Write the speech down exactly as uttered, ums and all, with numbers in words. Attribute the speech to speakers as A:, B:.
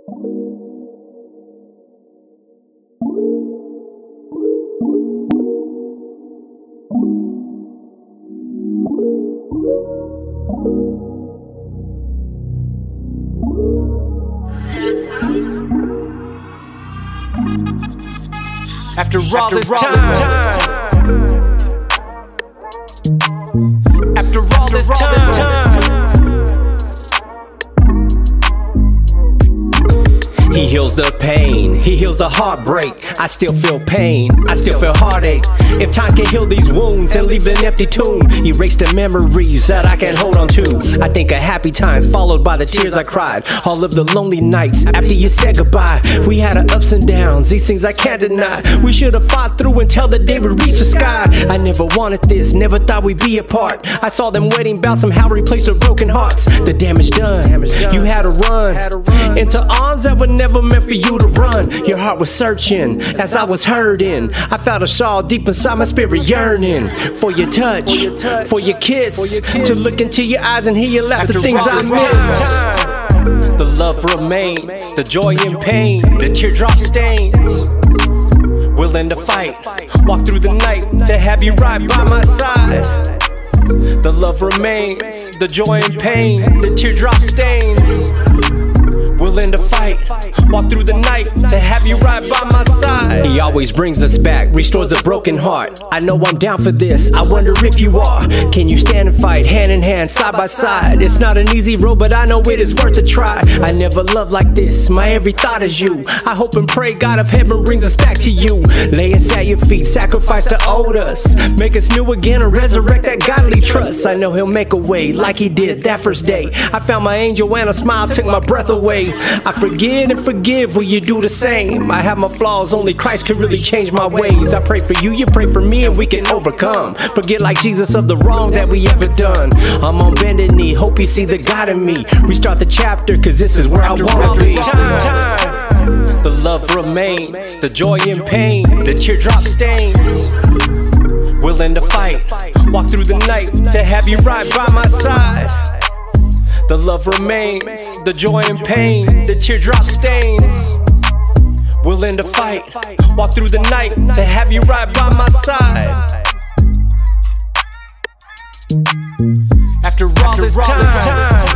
A: After all this time, after all this time, he heals the pain, he heals the heartbreak. I still feel pain, I still feel heartache. If time can heal these wounds and leave an empty tomb, erase the memories that I can't hold on to. I think of happy times followed by the tears I cried. All of the lonely nights after you said goodbye. We had our ups and downs, these things I can't deny. We should have fought through until the day we reached the sky. I never wanted this, never thought we'd be apart. I saw them waiting bout somehow replace our broken hearts. The damage done, you had to run into arms that were never meant for you to run. Your heart was searching as I was hurting. I felt a shawl deep inside my spirit yearning for your touch, for your kiss, to look into your eyes and hear you laugh. The things I miss. The love remains, the joy and pain, the teardrop stains. Willing to fight, walk through the night to have you right by my side. The love remains, the joy and pain, the teardrop stains. Willing to fight, walk through the night to have you right by my side. He always brings us back, restores the broken heart. I know I'm down for this, I wonder if you are. Can you stand and fight, hand in hand, side by side? It's not an easy road, but I know it is worth a try. I never loved like this, my every thought is you. I hope and pray God of heaven brings us back to you. Lay us at your feet, sacrifice to owed us. Make us new again and resurrect that godly trust. I know he'll make a way like he did that first day. I found my angel and a smile took my breath away. I forget and forgive, will you do the same? I have my flaws, only Christ can really change my ways. I pray for you, you pray for me, and we can overcome. Forget like Jesus of the wrong that we ever done. I'm on bended knee, hope you see the God in me. Restart the chapter, cause this is where I wanna be. The love remains, the joy and pain, the teardrop stains. Willing to fight, walk through the night to have you right by my side. The love remains, the joy and pain, the teardrop stains. Willing to fight, walk through the night to have you right by my side. After all this time.